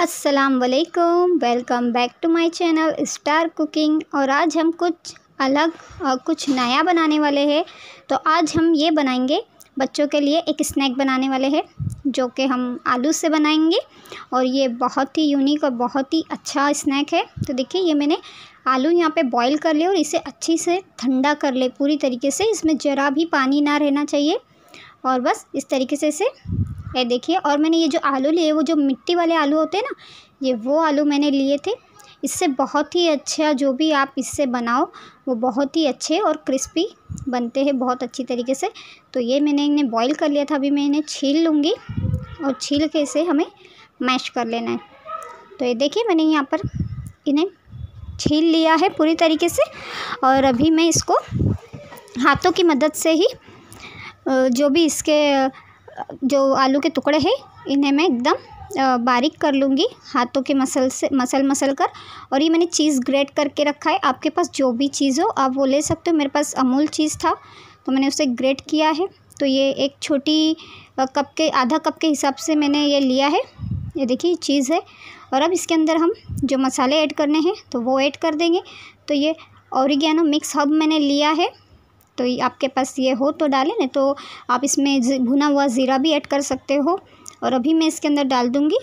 अस्सलाम वालेकुम, welcome back to my channel star cooking. और आज हम कुछ अलग और कुछ नया बनाने वाले हैं। तो आज हम ये बनाएंगे, बच्चों के लिए एक स्नैक बनाने वाले हैं जो कि हम आलू से बनाएंगे। और ये बहुत ही यूनिक और बहुत ही अच्छा स्नैक है। तो देखिए, ये मैंने आलू यहाँ पे बॉईल कर लिया और इसे अच्छी से ठंडा कर ले पूरी तरीके से। इसमें ज़रा भी पानी ना रहना चाहिए और बस इस तरीके से इसे ये देखिए। और मैंने ये जो आलू लिए, वो जो मिट्टी वाले आलू होते हैं ना, ये वो आलू मैंने लिए थे। इससे बहुत ही अच्छा जो भी आप इससे बनाओ वो बहुत ही अच्छे और क्रिस्पी बनते हैं बहुत अच्छी तरीके से। तो ये मैंने इन्हें बॉईल कर लिया था। अभी मैं इन्हें छील लूँगी और छील के इसे हमें मैश कर लेना है। तो ये देखिए, मैंने यहाँ पर इन्हें छील लिया है पूरी तरीके से। और अभी मैं इसको हाथों की मदद से ही जो भी इसके जो आलू के टुकड़े हैं इन्हें मैं एकदम बारीक कर लूँगी हाथों के मसल कर। और ये मैंने चीज़ ग्रेट करके रखा है। आपके पास जो भी चीज़ हो आप वो ले सकते हो। मेरे पास अमूल चीज़ था तो मैंने उसे ग्रेट किया है। तो ये एक छोटी कप के आधा कप के हिसाब से मैंने ये लिया है। ये देखिए चीज़ है। और अब इसके अंदर हम जो मसाले ऐड करने हैं तो वो ऐड कर देंगे। तो ये ऑरिगेनो मिक्स हर्ब मैंने लिया है। तो आपके पास ये हो तो डालें, नहीं तो आप इसमें भुना हुआ ज़ीरा भी ऐड कर सकते हो। और अभी मैं इसके अंदर डाल दूँगी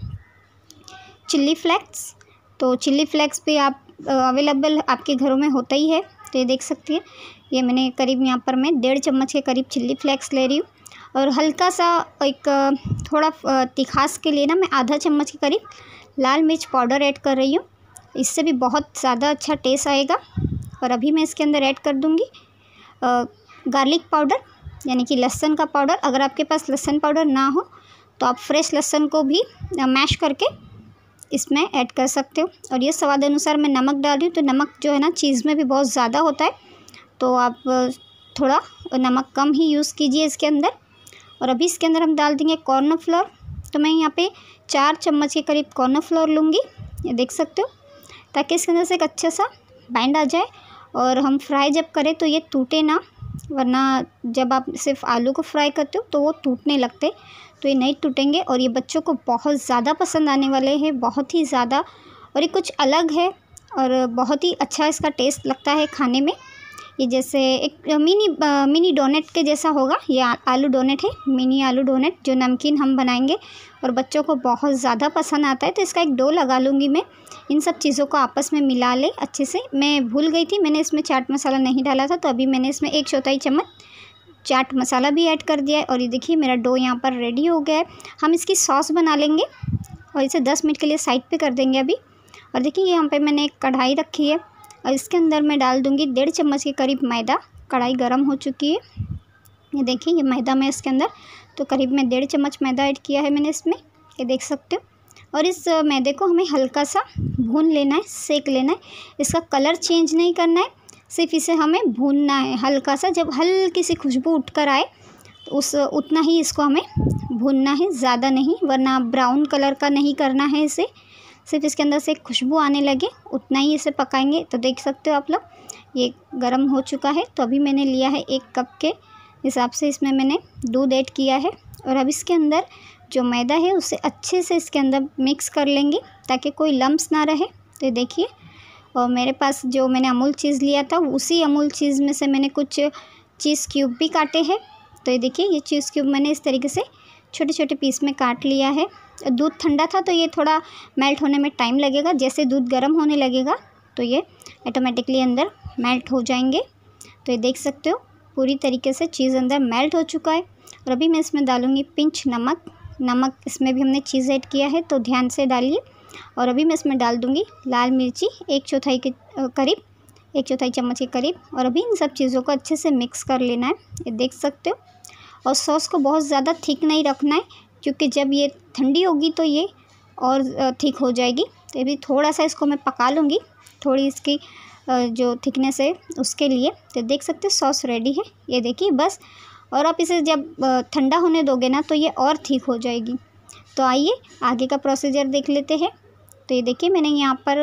चिल्ली फ्लेक्स। तो चिल्ली फ्लेक्स भी आप अवेलेबल आपके घरों में होता ही है। तो ये देख सकती है, ये मैंने करीब यहाँ पर मैं 1.5 चम्मच के करीब चिल्ली फ्लेक्स ले रही हूँ। और हल्का सा एक थोड़ा तिखास के लिए ना मैं आधा चम्मच के करीब लाल मिर्च पाउडर ऐड कर रही हूँ। इससे भी बहुत ज़्यादा अच्छा टेस्ट आएगा। और अभी मैं इसके अंदर ऐड कर दूँगी गार्लिक पाउडर, यानी कि लहसुन का पाउडर। अगर आपके पास लहसुन पाउडर ना हो तो आप फ्रेश लहसुन को भी मैश करके इसमें ऐड कर सकते हो। और ये स्वाद अनुसार मैं नमक डाल रही हूँ। तो नमक जो है ना चीज़ में भी बहुत ज़्यादा होता है, तो आप थोड़ा नमक कम ही यूज़ कीजिए इसके अंदर। और अभी इसके अंदर हम डाल देंगे कॉर्नफ्लोर। तो मैं यहाँ पे 4 चम्मच के करीब कॉर्नफ्लोर लूँगी, ये देख सकते हो, ताकि इसके अंदर से एक अच्छा सा बाइंड आ जाए। और हम फ्राई जब करें तो ये टूटे ना, वरना जब आप सिर्फ आलू को फ्राई करते हो तो वो टूटने लगते। तो ये नहीं टूटेंगे और ये बच्चों को बहुत ज़्यादा पसंद आने वाले हैं, बहुत ही ज़्यादा। और ये कुछ अलग है और बहुत ही अच्छा इसका टेस्ट लगता है खाने में। ये जैसे एक मिनी डोनेट के जैसा होगा। ये आलू डोनेट है, मिनी आलू डोनेट जो नमकीन हम बनाएंगे और बच्चों को बहुत ज़्यादा पसंद आता है। तो इसका एक डो लगा लूँगी मैं। इन सब चीज़ों को आपस में मिला ले अच्छे से। मैं भूल गई थी, मैंने इसमें चाट मसाला नहीं डाला था, तो अभी मैंने इसमें 1/4 चम्मच चाट मसाला भी ऐड कर दिया है। और ये देखिए मेरा डो यहाँ पर रेडी हो गया है। हम इसकी सॉस बना लेंगे और इसे 10 मिनट के लिए साइड पे कर देंगे अभी। और देखिए यहाँ पे मैंने एक कढ़ाई रखी है और इसके अंदर मैं डाल दूँगी 1.5 चम्मच के करीब मैदा। कढ़ाई गर्म हो चुकी है। ये देखिए, ये मैदा मैं इसके अंदर तो करीब मैं 1.5 चम्मच मैदा ऐड किया है मैंने इसमें, ये देख सकते हो। और इस मैदे को हमें हल्का सा भून लेना है, सेक लेना है। इसका कलर चेंज नहीं करना है, सिर्फ इसे हमें भूनना है हल्का सा। जब हल्की सी खुशबू उठकर आए तो उतना ही इसको हमें भूनना है, ज़्यादा नहीं, वरना ब्राउन कलर का नहीं करना है इसे। सिर्फ इसके अंदर से खुशबू आने लगे उतना ही इसे पकाएंगे। तो देख सकते हो आप लोग, ये गर्म हो चुका है। तो अभी मैंने लिया है 1 कप के हिसाब से, इसमें मैंने दूध ऐड किया है। और अब इसके अंदर जो मैदा है उसे अच्छे से इसके अंदर मिक्स कर लेंगे ताकि कोई लम्स ना रहे। तो ये देखिए, और मेरे पास जो मैंने अमूल चीज़ लिया था उसी अमूल चीज़ में से मैंने कुछ चीज़ क्यूब भी काटे हैं। तो ये देखिए, ये चीज़ क्यूब मैंने इस तरीके से छोटे छोटे पीस में काट लिया है। दूध ठंडा था तो ये थोड़ा मेल्ट होने में टाइम लगेगा। जैसे दूध गर्म होने लगेगा तो ये ऑटोमेटिकली अंदर मेल्ट हो जाएंगे। तो ये देख सकते हो पूरी तरीके से चीज़ अंदर मेल्ट हो चुका है। और अभी मैं इसमें डालूँगी पिंच नमक इसमें भी हमने चीज़ ऐड किया है, तो ध्यान से डालिए। और अभी मैं इसमें डाल दूँगी लाल मिर्ची 1/4 के करीब, 1/4 चम्मच के करीब। और अभी इन सब चीज़ों को अच्छे से मिक्स कर लेना है, ये देख सकते हो। और सॉस को बहुत ज़्यादा थिक नहीं रखना है, क्योंकि जब ये ठंडी होगी तो ये और थिक हो जाएगी। तो अभी थोड़ा सा इसको मैं पका लूँगी, थोड़ी इसकी जो थिकनेस है उसके लिए। तो देख सकते हो सॉस रेडी है, ये देखिए बस। और आप इसे जब ठंडा होने दोगे ना तो ये और थिक हो जाएगी। तो आइए आगे का प्रोसीजर देख लेते हैं। तो ये देखिए, मैंने यहाँ पर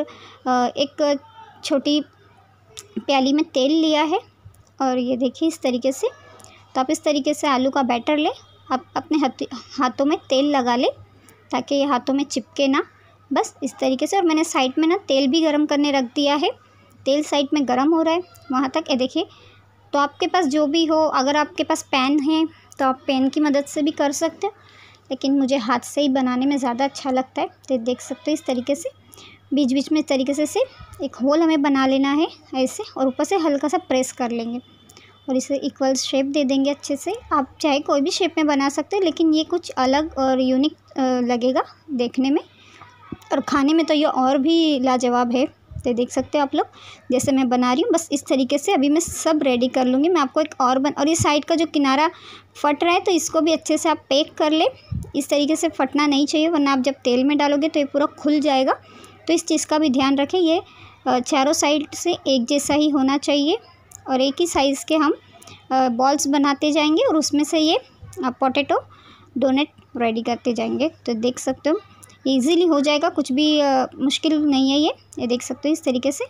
एक छोटी प्याली में तेल लिया है और ये देखिए इस तरीके से। तो आप इस तरीके से आलू का बैटर ले, आप अपने हाथों में तेल लगा ले ताकि ये हाथों में चिपके ना। बस इस तरीके से। और मैंने साइड में ना तेल भी गरम करने रख दिया है, तेल साइड में गरम हो रहा है वहाँ तक। ये देखिए, तो आपके पास जो भी हो, अगर आपके पास पैन है तो आप पैन की मदद से भी कर सकते हो, लेकिन मुझे हाथ से ही बनाने में ज़्यादा अच्छा लगता है। तो देख सकते हो इस तरीके से बीच बीच में इस तरीके से एक होल हमें बना लेना है ऐसे, और ऊपर से हल्का सा प्रेस कर लेंगे और इसे इक्वल शेप दे देंगे अच्छे से। आप चाहे कोई भी शेप में बना सकते हो, लेकिन ये कुछ अलग और यूनिक लगेगा देखने में, और खाने में तो ये और भी लाजवाब है। तो देख सकते हो आप लोग जैसे मैं बना रही हूँ, बस इस तरीके से अभी मैं सब रेडी कर लूँगी। मैं आपको एक और ये साइड का जो किनारा फट रहा है तो इसको भी अच्छे से आप पैक कर ले। इस तरीके से फटना नहीं चाहिए, वरना आप जब तेल में डालोगे तो ये पूरा खुल जाएगा। तो इस चीज़ का भी ध्यान रखें। ये चारों साइड से एक जैसा ही होना चाहिए, और एक ही साइज़ के हम बॉल्स बनाते जाएंगे और उसमें से ये पोटैटो डोनट रेडी करते जाएंगे। तो देख सकते हो इजीली हो जाएगा, कुछ भी मुश्किल नहीं है ये देख सकते हो इस तरीके से।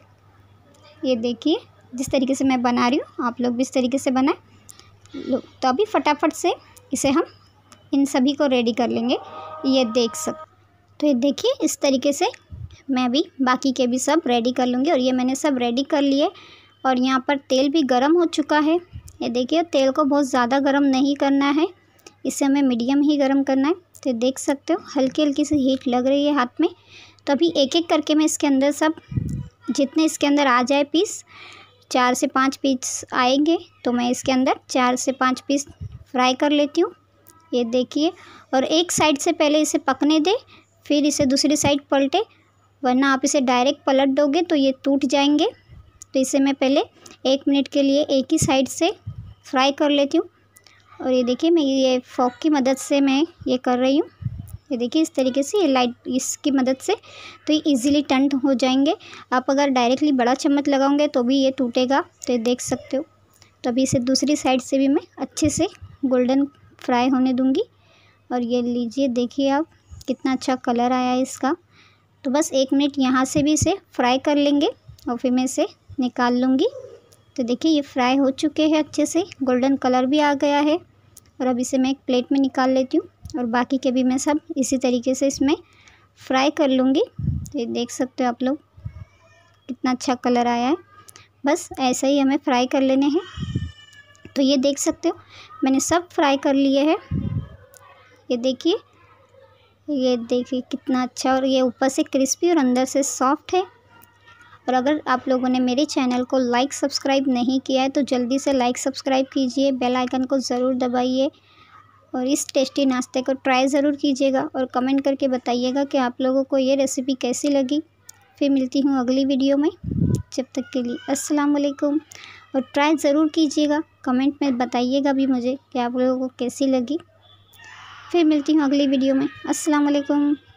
ये देखिए जिस तरीके से मैं बना रही हूँ, आप लोग भी इस तरीके से बनाएं। तो अभी फटाफट से इसे हम इन सभी को रेडी कर लेंगे। ये देख सकते, तो ये देखिए इस तरीके से मैं भी बाकी के भी सब रेडी कर लूँगी। और ये मैंने सब रेडी कर लिए, और यहाँ पर तेल भी गर्म हो चुका है। ये देखिए तेल को बहुत ज़्यादा गर्म नहीं करना है, इसे हमें मीडियम ही गर्म करना है। तो देख सकते हो हल्की हल्की सी हीट लग रही है हाथ में। तो अभी एक एक करके मैं इसके अंदर सब जितने इसके अंदर आ जाए पीस, 4 से 5 पीस आएंगे तो मैं इसके अंदर 4 से 5 पीस फ्राई कर लेती हूँ। ये देखिए, और एक साइड से पहले इसे पकने दे, फिर इसे दूसरी साइड पलटे, वरना आप इसे डायरेक्ट पलट दोगे तो ये टूट जाएंगे। तो इसे मैं पहले 1 मिनट के लिए एक ही साइड से फ्राई कर लेती हूँ। और ये देखिए मैं ये फोक की मदद से मैं ये कर रही हूँ। ये देखिए इस तरीके से ये लाइट इसकी मदद से तो ये इजीली टर्न हो जाएंगे। आप अगर डायरेक्टली बड़ा चम्मच लगाओगे तो भी ये टूटेगा। तो ये देख सकते हो। तो अभी इसे दूसरी साइड से भी मैं अच्छे से गोल्डन फ्राई होने दूँगी। और ये लीजिए देखिए आप कितना अच्छा कलर आया है इसका। तो बस 1 मिनट यहाँ से भी इसे फ्राई कर लेंगे और फिर मैं इसे निकाल लूँगी। तो देखिए ये फ्राई हो चुके हैं अच्छे से, गोल्डन कलर भी आ गया है। और अब इसे मैं एक प्लेट में निकाल लेती हूँ, और बाकी के भी मैं सब इसी तरीके से इसमें फ्राई कर लूँगी। तो ये देख सकते हो आप लोग कितना अच्छा कलर आया है। बस ऐसा ही हमें फ्राई कर लेने हैं। तो ये देख सकते हो मैंने सब फ्राई कर लिए हैं। ये देखिए कितना अच्छा, और ये ऊपर से क्रिस्पी और अंदर से सॉफ्ट है। और अगर आप लोगों ने मेरे चैनल को लाइक सब्सक्राइब नहीं किया है तो जल्दी से लाइक सब्सक्राइब कीजिए, बेल आइकन को ज़रूर दबाइए, और इस टेस्टी नाश्ते को ट्राई ज़रूर कीजिएगा और कमेंट करके बताइएगा कि आप लोगों को ये रेसिपी कैसी लगी। फिर मिलती हूँ अगली वीडियो में, जब तक के लिए अस्सलाम वालेकुम। और ट्राई ज़रूर कीजिएगा, कमेंट में बताइएगा भी मुझे कि आप लोगों को कैसी लगी। फिर मिलती हूँ अगली वीडियो में, अस्सलाम वालेकुम।